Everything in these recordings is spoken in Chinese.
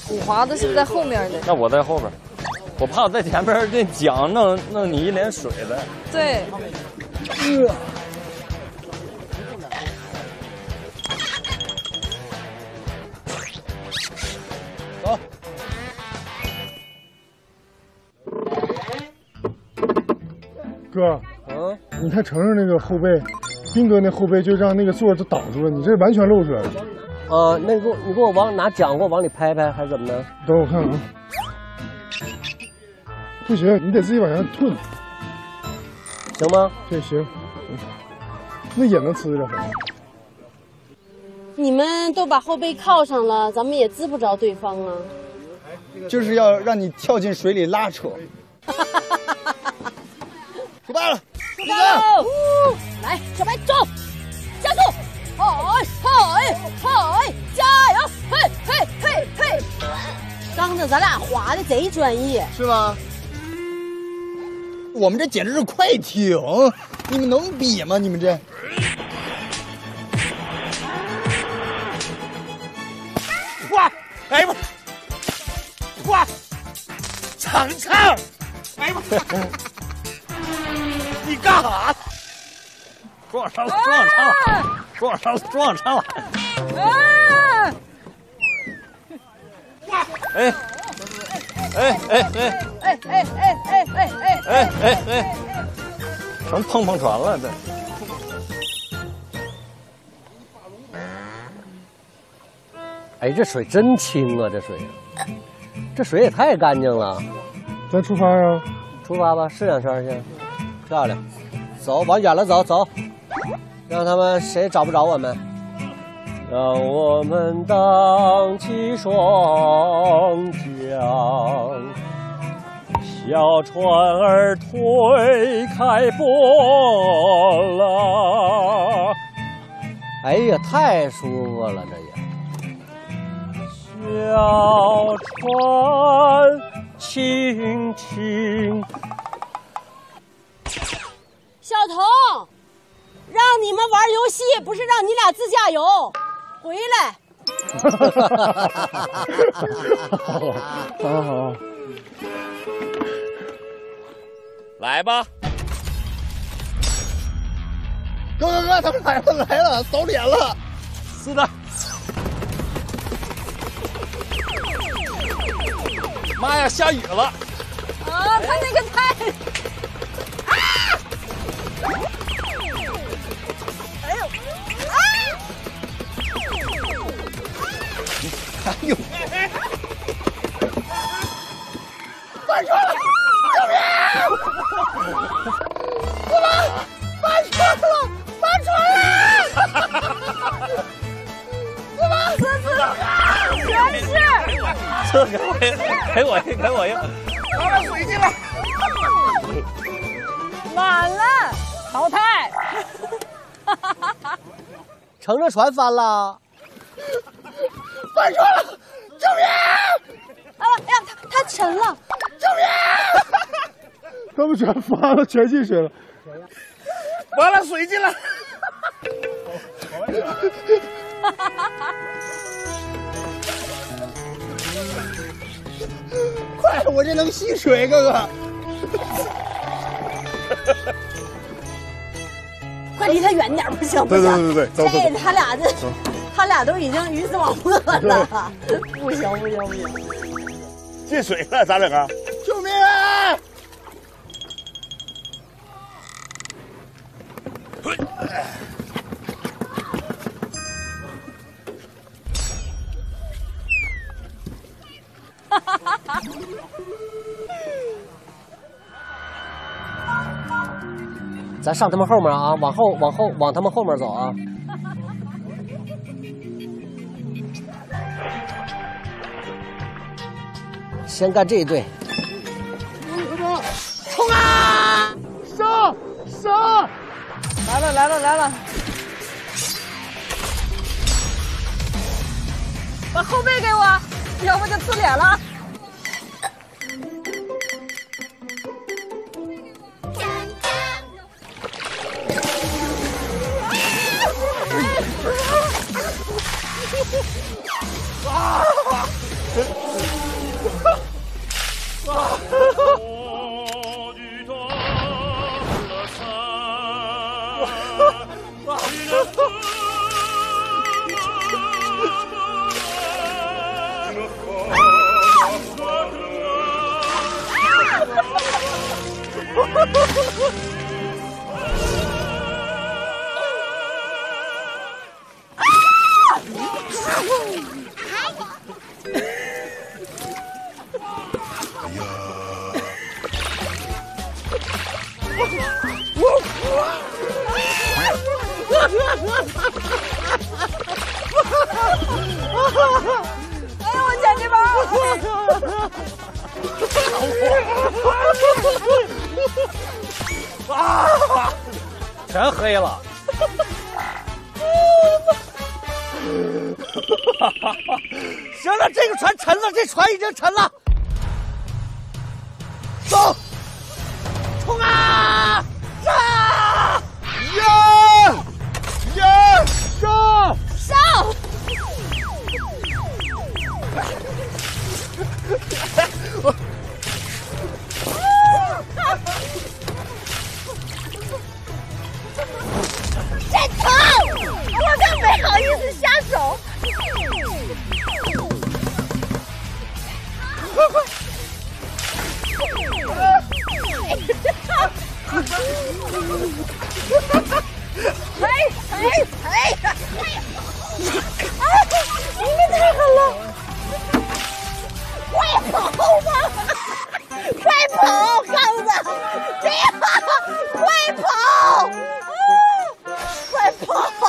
五华子是不是在后面的？ 那我在后边，我怕我在前面这桨弄你一脸水的。 对。 走。 哥，你看程程那个后背，斌哥那后背就让那个座都挡住了，你这完全露出来了。 那你给我拿桨给我往里拍拍，还是怎么的？ 等我看看啊。不行，你得自己往上吞， 行吗？ 这行，那也能呲着。 你们都把后背靠上了，咱们也滋不着对方啊。 就是要让你跳进水里拉扯。出发了， 出发喽！来，小白走，加速！嘿，加油！嘿！刚才咱俩滑的贼专业， 是吗？我们这简直是快艇，你们能比吗？你们这。 哇！哎呦！哇！程程！哎呦！你干啥？ 撞上了！哎！成碰船了这。 哎，这水真清啊！这水也太干净了。 咱出发啊！ 出发吧，试2圈去，漂亮。走，往远了走，让他们谁找不着我们。让我们荡起双桨，小船儿推开波浪。哎呀，太舒服了，这也。小船轻轻。 小童，让你们玩游戏，不是让你俩自驾游，回好， 来。 好。 来吧， 哥，他们来了，扫脸了。 是的。妈呀，下雨了！ 啊，他那个太……哎呦！ 哎呦！翻船了！救命！我们翻船了！翻船了！我们全是。 这给我一个， 把它水进来， 满了，淘汰。 乘着船翻了， 翻船了！救命！ 哎呀，他沉了！ 救命！ 他们全翻了，全进水了。 完了，水进来。 快，我这能吸水，哥哥。 快离他远点，不行不行。 对，走。 这他俩都已经鱼死网破了，不行。 进水了，咋整啊？ 救命啊！ 咱上他们后面啊，往他们后面走啊。先干这一队。 冲啊！上！ 来了！把后背给我，要不就呲脸了。 哎呦，我捡鸡包！ 全黑了。行了，这个船沉了，这船已经沉了。走，冲啊！上！ 呀！上！ 上！真疼！我更没好意思下手。快！你们太狠了！快跑吧！快跑，杠子！这样，快跑！快跑！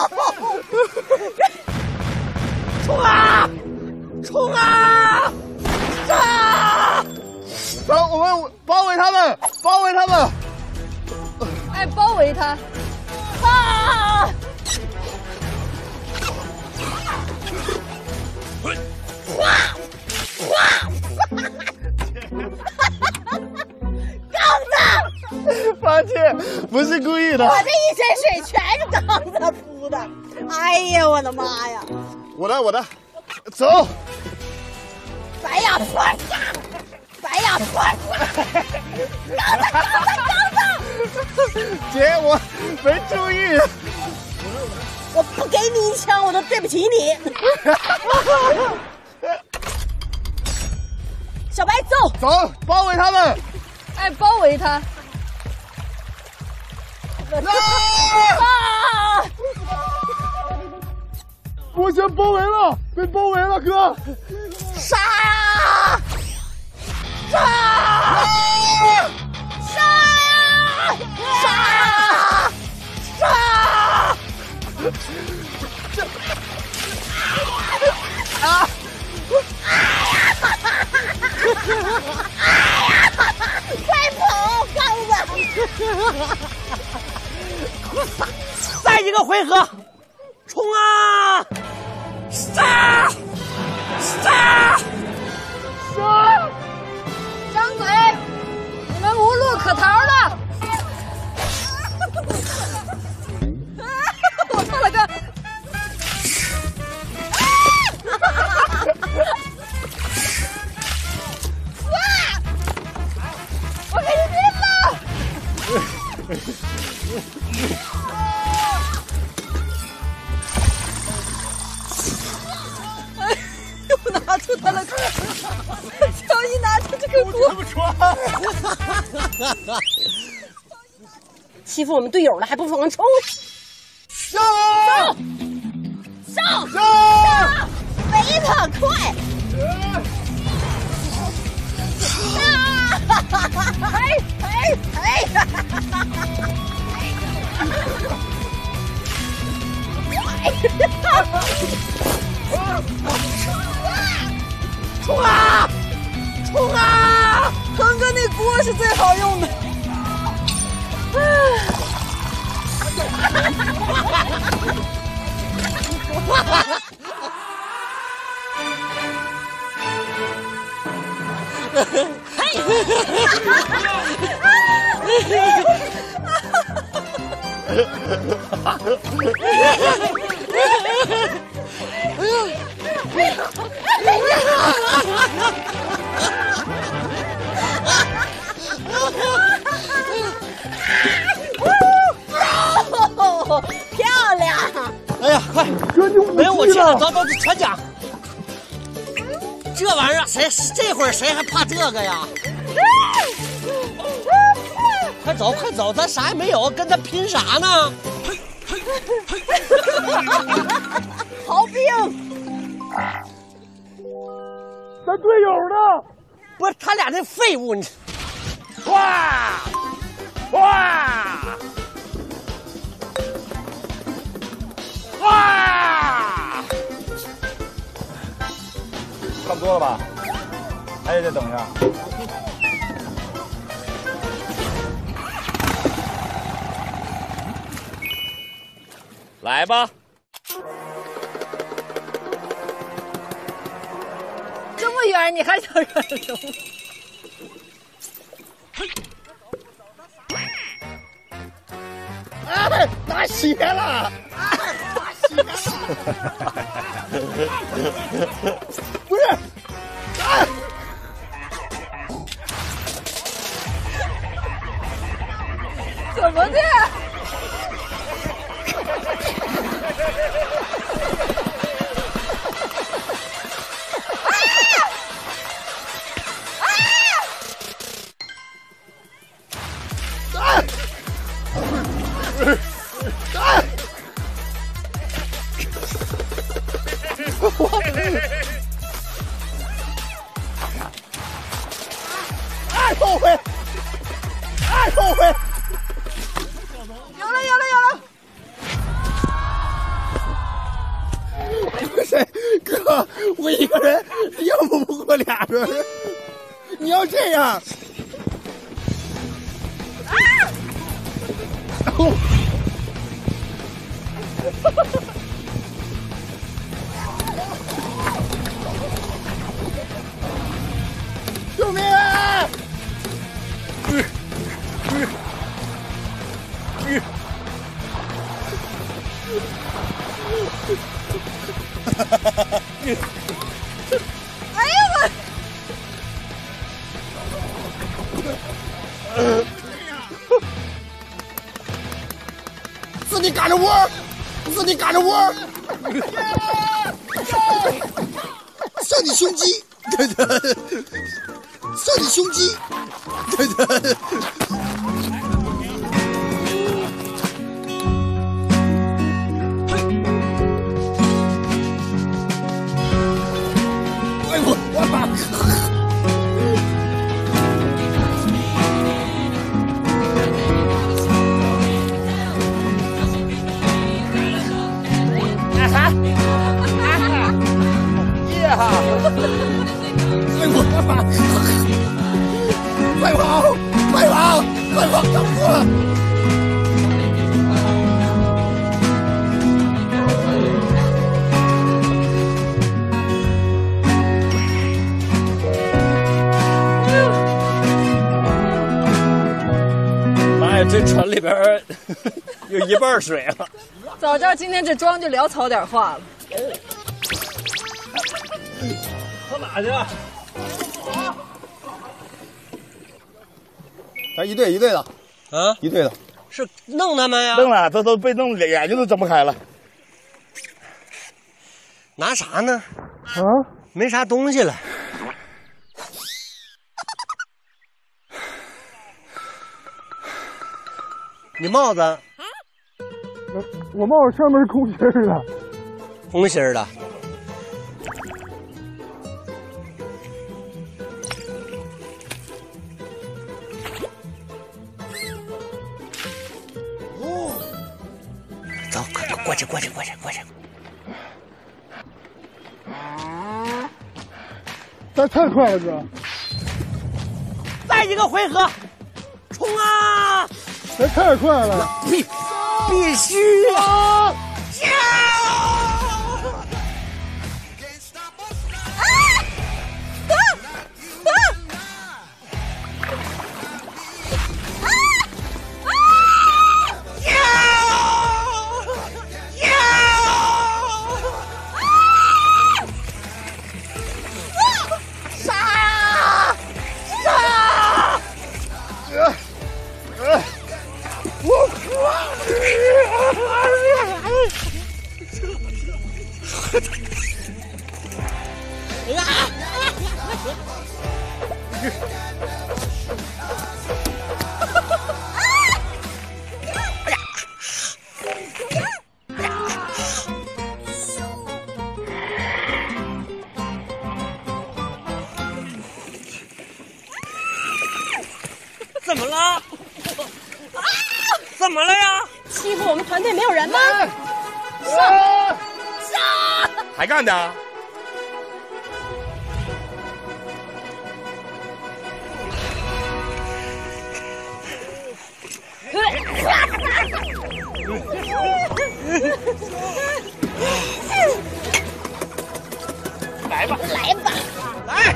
冲啊！冲啊！上！ 走，我们包围他们，包围他们！ 哎，包围他！ 啊！杠子， 抱歉，不是故意的。 我这一身水全是杠子铺的。哎呀，我的妈呀！ 我的，走。 白牙婆子，白牙婆子，杠子！ 姐，我没注意。 我不给你一枪，我都对不起你。小白，走， 包围他们！ 哎，包围他！ 啊！ 我先包围了，被包围了，哥！ 杀！杀！杀！杀！杀！啊！快跑，杠子！ 再一个回合，冲啊！杀！ 张嘴！你们无路可逃了！我错了个！我给你拼了！我拿出他了，乔伊拿出这个锅。 欺负我们队友了，还不往上冲！ 上！ 围他，快！ 冲啊！冲啊！ 鹏哥那锅是最好用的。 漂亮！ 哎呀，快！没有我气了，走，全奖。这玩意儿这会儿谁还怕这个呀？快走，咱啥也没有，跟他拼啥呢？ 好兵！ 咱队友呢？ 不是他俩那废物，你哇！差不多了吧？还得再等一下。来吧。 这么远你还想忍什么？ 哎，拿血了！不是， 怎么的？ 哎，后悔！哎，后悔！ 有了！ 不是，哥，我一个人要不过俩人，你要这样。救命啊！ 哎呀我！ 自己赶着窝，算你胸肌，算你胸肌，哎我妈！哎我妈！快跑！等我！ 妈呀，这船里边有一半水了。 早知道今天这妆就潦草点化了。 上哪去？ 咱一队的， 啊， 一队的， 是弄他们呀？ 弄了，这都被弄眼睛都睁不开了。 拿啥呢？ 啊， 没啥东西了。你帽子我帽子上面是空心儿的。 红心儿的。走，快过去！ 咱太快了，哥！ 再一个回合，冲啊！ 咱太快了！ 必须啊！ 怎么了？怎么了呀？ 欺负我们团队没有人吗？上！ 还干的？ 来吧， 来吧， 来！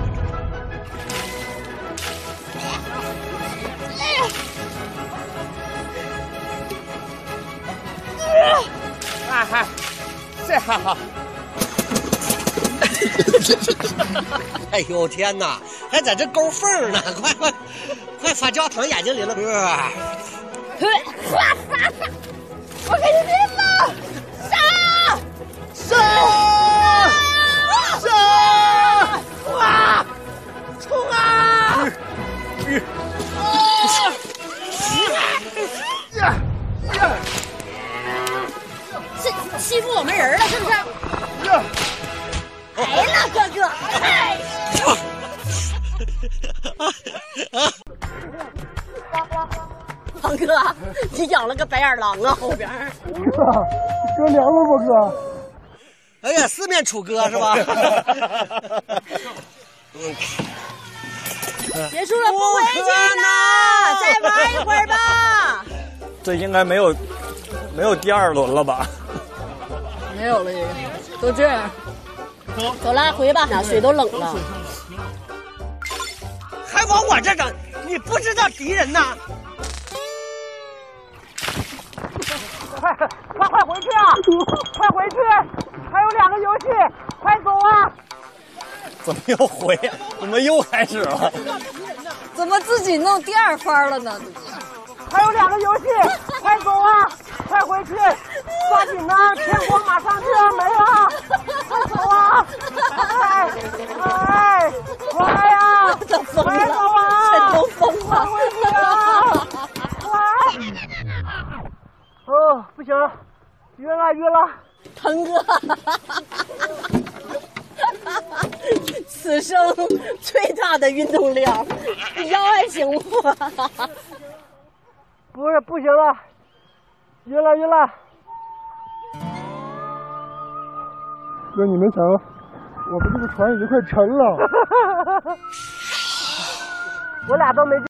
嗨，这还好。 哎呦天哪，还在这勾缝呢！快发胶淌眼睛里了，哥！ 我给你拼了！上！哇！冲啊！欺负我们人了是不是？来了，哥哥！哎！王哥，你养了个白眼狼啊，后边。 哥凉了不哥？ 哎呀，四面楚歌是吧？ 结束了，不回去呢，再玩一会儿吧。 这应该没有第二轮了吧？ 没有了，都这样。走了，回吧，水都冷了。 还往我这整，你不知道敌人呐！ 快回去啊！快回去！还有2个游戏，快走啊！ 怎么又回呀？怎么又开始了？ 怎么自己弄第二番了呢？ 还有2个游戏，快走啊！快回去！抓紧呐！天光马上就要没了，快走啊！快呀！ 都疯了， 快走啊！ 这都疯了！ 快回去啊！快！哦，不行了，晕了。 腾哥，此生最大的运动量，你腰还行不？ 不是，不行了，晕了。 哥，你没想到，我们这个船已经快沉了。 我俩都没。